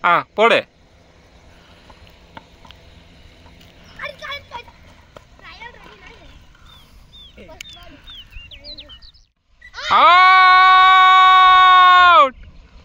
போடு. அவுட்.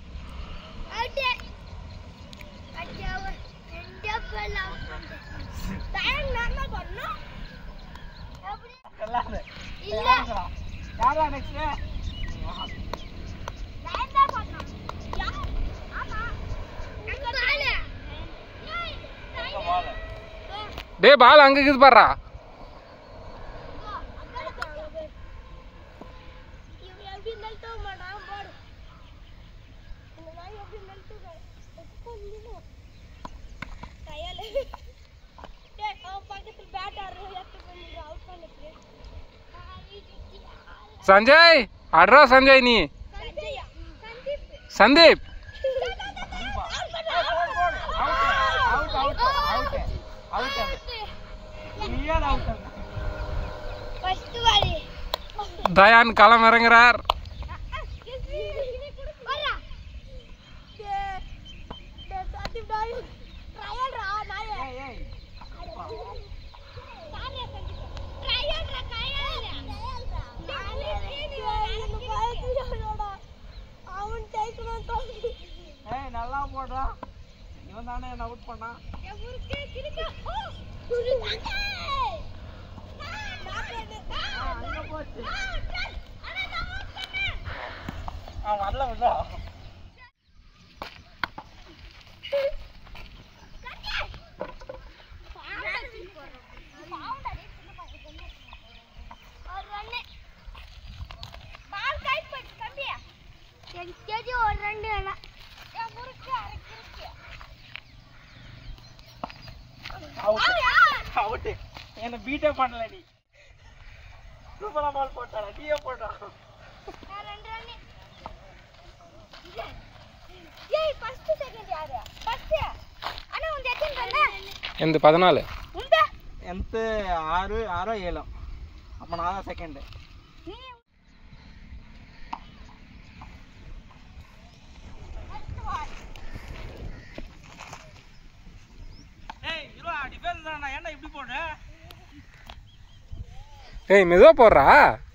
டேய் பால் அங்க இருக்குது பாருடா. संजय आड्रा संजय नी संदीप दयान कलम इरंगरार நல்லா போடுறா. இவன் தானே என்ன அவுட் பண்ணா. வரல விடா. என்ன பீட்டே பண்ணல நீ. சூப்பரா பால் போட்டாடா. நீயே போடா. ரெண்டு ரன். ஏய் ஃபர்ஸ்ட் செகண்ட் யாரு? ஃபர்ஸ்ட். அண்ணா உங்க எத்தனை ரன்? எந்த 14. உங்க எந்த 6 7. அப்ப நான் தான் செகண்ட். ஏய் இரு டிஃபென்ஸ் தான என்ன இப்படி போடுற? ஏய் மெதுவா போடுறா.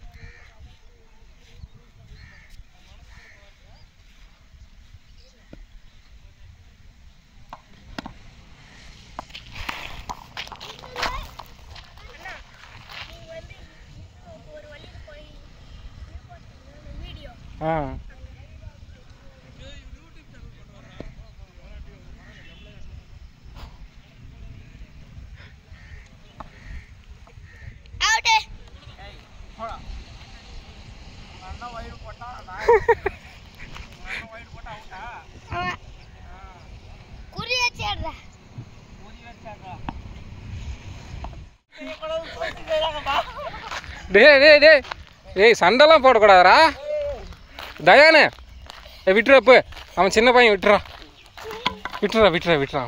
சண்டைலாம் போடக்கூடாதா தயானு. விட்டுறப்பு அவன் சின்ன பையன் விட்டுறா விட்டுறா விட்டுறா விட்டுறா.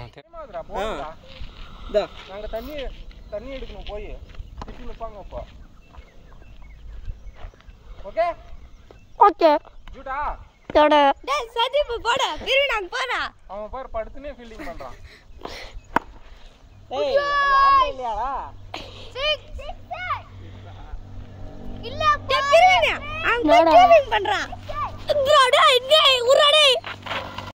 நாங்க தண்ணி எடுக்கணும் போய் சுற்றி நிற்பாங்க. அப்போ ஓகே ஓகே ஜூடா தோட டேய் சதீப் போட பிரி நாங்க போறா. அவன் பாரு படுத்துனே ஃபீல்டிங் பண்றான். ஏய் யாரே இல்லையாடா. சிக்ஸ் இல்ல பிரினா அவன் ஃபீல்டிங் பண்றான். ப்ரோ டேய் உரடே